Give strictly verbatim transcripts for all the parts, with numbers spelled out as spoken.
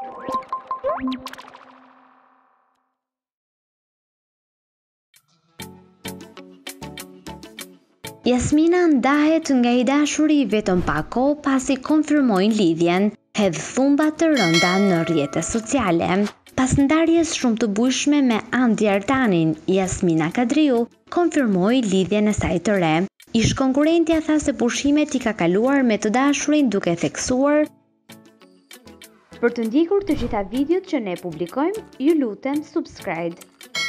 Jasmina ndahet nga i dashuri vetëm pak kohë pasi konfirmojnë lidhjen, hedh thumba të rënda në rrjetet sociale. Pas ndarjes shumë të bujshme me Andi Artanin, Jasmina Kadriu konfirmoi lidhjen e saj të re. Ish konkurrentja tha se pushimet i ka kaluar me të dashurin duke theksuar. Për të ndjekur të gjitha videot që ne publikojmë, ju lutem subscribe.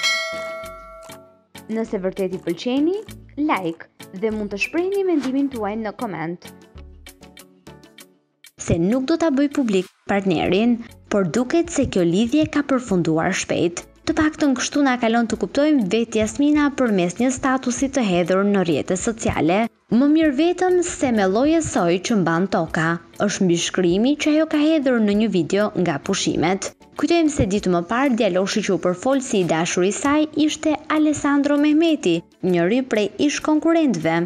Nëse vërtet i pëlqeni, like dhe mund të shprehni mendimin tuaj në koment. Se nuk do ta bëj publik partnerin, por duket se kjo lidhje ka përfunduar shpejt. Të paktën kështu na kalon të kuptojmë vetë Jasmina përmes një statusi të hedhur në rrjetet sociale. Më mirë vetëm se me lloj e soj që mban toka, është mbi shkrimi që ajo ka hedhur në një video nga pushimet. Kujtojmë se ditë më parë djaloshi që u përfol si i dashuri i saj ishte Alessandro Mehmeti, njëri prej ish konkurrentëve.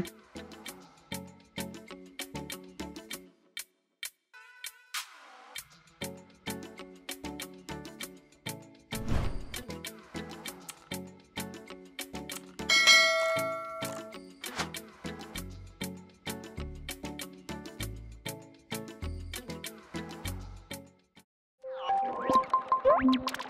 Thank you.